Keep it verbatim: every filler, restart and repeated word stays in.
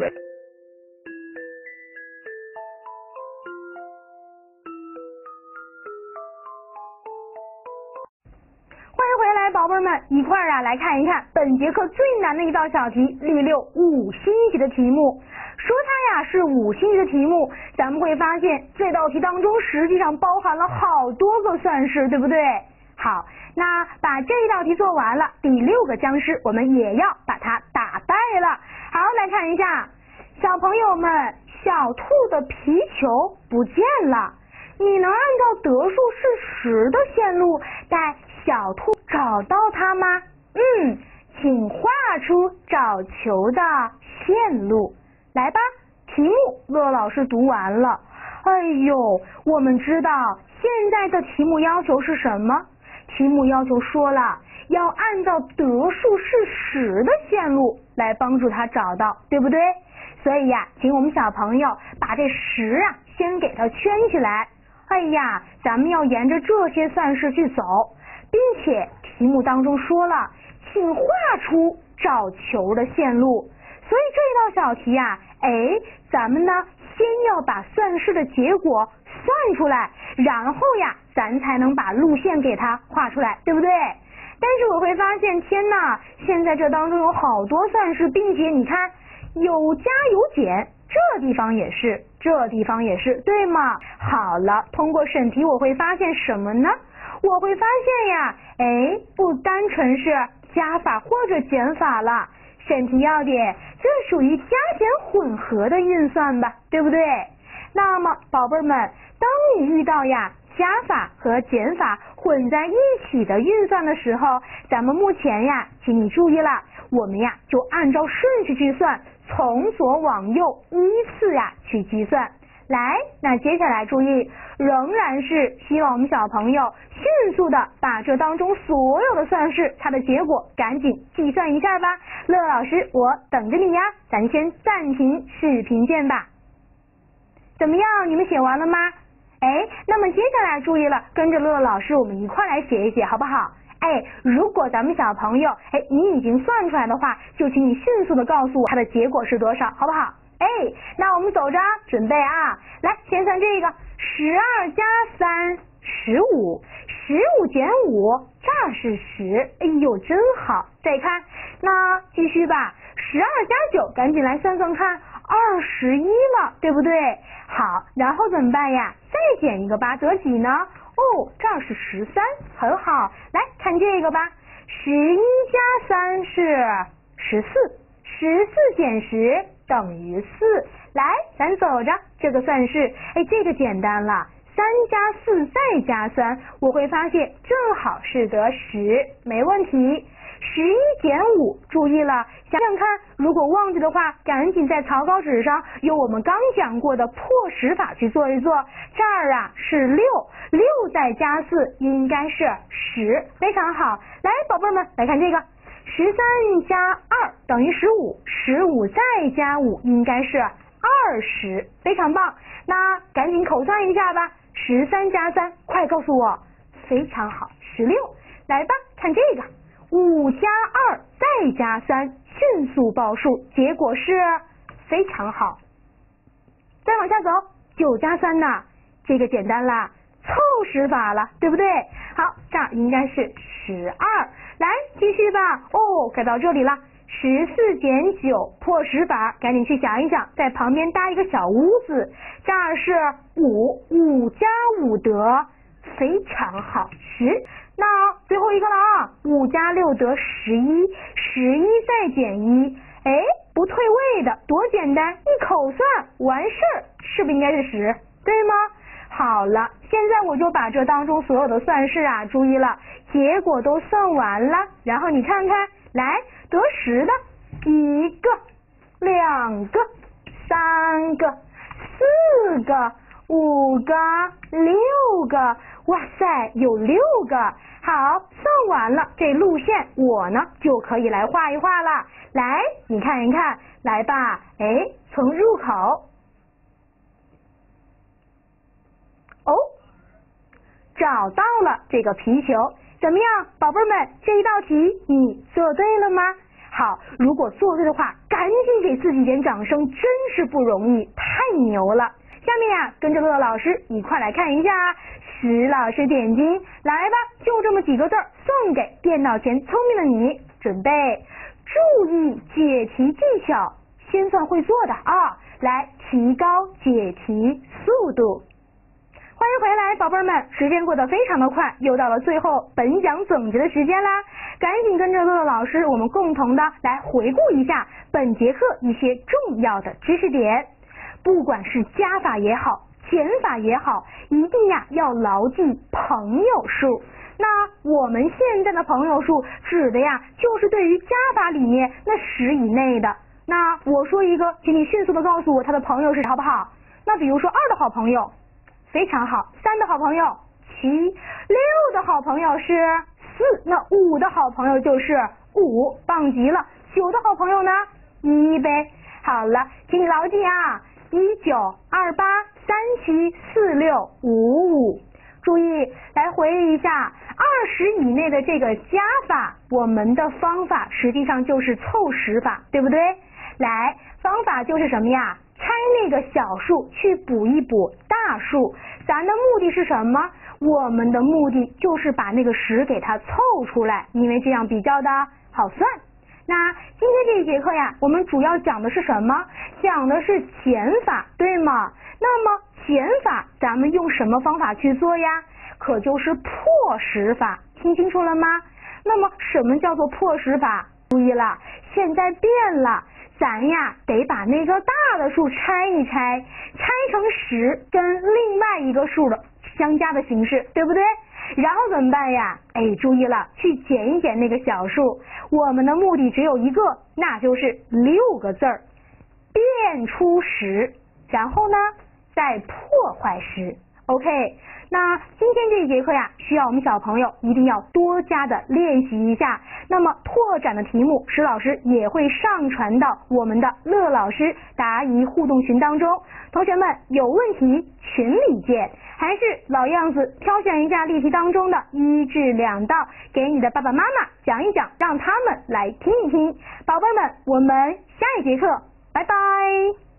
欢迎回来，宝贝们，一块儿啊来看一看本节课最难的一道小题，例六五星级的题目。说它呀是五星级的题目，咱们会发现这道题当中实际上包含了好多个算式，对不对？好，那把这道题做完了，第六个僵尸我们也要把它打败了。好，来看一下，小朋友们，小兔的皮球不见了，你能按照得数是十的线路带小兔找到它吗？嗯，请画出找球的线路。来吧，题目乐老师读完了。哎呦，我们知道现在的题目要求是什么？题目要求说了，要按照得数是十的线路来帮助他找到，对不对？所以呀，请我们小朋友把这十啊先给它圈起来。哎呀，咱们要沿着这些算式去走，并且题目当中说了，请画出找球的线路。所以这道小题呀、啊，哎，咱们呢先要把算式的结果算出来，然后呀，咱才能把路线给它画出来，对不对？但是我会发现，天哪，现在这当中有好多算式，并且你看有加有减，这地方也是，这地方也是，对吗？好了，通过审题我会发现什么呢？我会发现呀，哎，不单纯是加法或者减法了。审题要点，这属于加减混合的运算吧，对不对？那么宝贝们，当你遇到呀加法和减法混在一起的运算的时候，咱们目前呀，请你注意了，我们呀就按照顺序去算，从左往右依次呀去计算。来，那接下来注意，仍然是希望我们小朋友迅速的把这当中所有的算式它的结果赶紧计算一下吧。乐老师我等着你呀，咱先暂停视频见吧。怎么样，你们写完了吗？哎，那么接下来注意了，跟着乐老师我们一块来写一写好不好？哎，如果咱们小朋友哎你已经算出来的话，就请你迅速的告诉我它的结果是多少，好不好？哎，那我们走着，准备啊！来，先算这个，十二加三，十五，十五减五，这是十，哎呦，真好！再看，那继续吧，十二加九，赶紧来算算看，二十一了，对不对？好，然后怎么办呀？再减一个吧，得几呢？哦，这儿是十三，很好。来看这个吧，十一加三是十四，十四减十。等于四，来，咱走着，这个算式，哎，这个简单了，三加四再加三，我会发现正好是得十，没问题。十一减五，注意了，想想看，如果忘记的话，赶紧在草稿纸上用我们刚讲过的破十法去做一做。这儿啊是六，六再加四应该是十，非常好。来，宝贝们，来看这个。十三加二等于十五，十五再加五应该是二十，非常棒。那赶紧口算一下吧，十三加三，快告诉我，非常好，十六。来吧，看这个，五加二再加三，迅速报数，结果是非常好。再往下走，九加三呢，这个简单啦，凑十法了，对不对？好，这儿应该是十二。来，继续吧。哦，该到这里了。十四减九，破十法，赶紧去想一想，在旁边搭一个小屋子。这儿是五，五加五得非常好，十。那最后一个了啊，五加六得十一，十一再减一，哎，不退位的，多简单，一口算完事儿，是不是应该是十？对吗？好了，现在我就把这当中所有的算式啊，注意了，结果都算完了，然后你看看，来得十的，一个、两个、三个、四个、五个、六个，哇塞，有六个。好，算完了，这路线我呢就可以来画一画了。来，你看一看，来吧，哎，从入口。哦，找到了这个皮球，怎么样，宝贝们？这一道题你做对了吗？好，如果做对的话，赶赶紧给自己点掌声，真是不容易，太牛了。下面呀、啊，跟着乐乐老师一块来看一下石老师点睛，来吧，就这么几个字儿，送给电脑前聪明的你。准备，注意解题技巧，先算会做的啊，来提高解题速度。欢迎回来，宝贝们，时间过得非常的快，又到了最后本讲总结的时间啦，赶紧跟着乐乐老师，我们共同的来回顾一下本节课一些重要的知识点。不管是加法也好，减法也好，一定呀要牢记朋友数。那我们现在的朋友数指的呀，就是对于加法里面那十以内的。那我说一个，请你迅速的告诉我他的朋友是好不好？那比如说二的好朋友，非常好。三的好朋友七，六的好朋友是四，那五的好朋友就是五，棒极了。九的好朋友呢，一呗。好了，请你牢记啊，一九二八三七四六五五。注意来回忆一下，二十以内的这个加法，我们的方法实际上就是凑十法，对不对？来，方法就是什么呀？拆那个小数去补一补大数。咱的目的是什么？我们的目的就是把那个十给它凑出来，因为这样比较的好算。那今天这一节课呀，我们主要讲的是什么？讲的是减法，对吗？那么减法咱们用什么方法去做呀？可就是破十法，听清楚了吗？那么什么叫做破十法？注意了，现在变了，咱呀得把那个大的数拆一拆，拆成十跟另外一个数的相加的形式，对不对？然后怎么办呀？哎，注意了，去减一减那个小数。我们的目的只有一个，那就是六个字儿，变出十，然后呢再破坏十。 OK， 那今天这一节课呀，需要我们小朋友一定要多加的练习一下。那么拓展的题目，石老师也会上传到我们的乐老师答疑互动群当中。同学们有问题群里见。还是老样子，挑选一下例题当中的一至两道，给你的爸爸妈妈讲一讲，让他们来听一听。宝贝们，我们下一节课拜拜。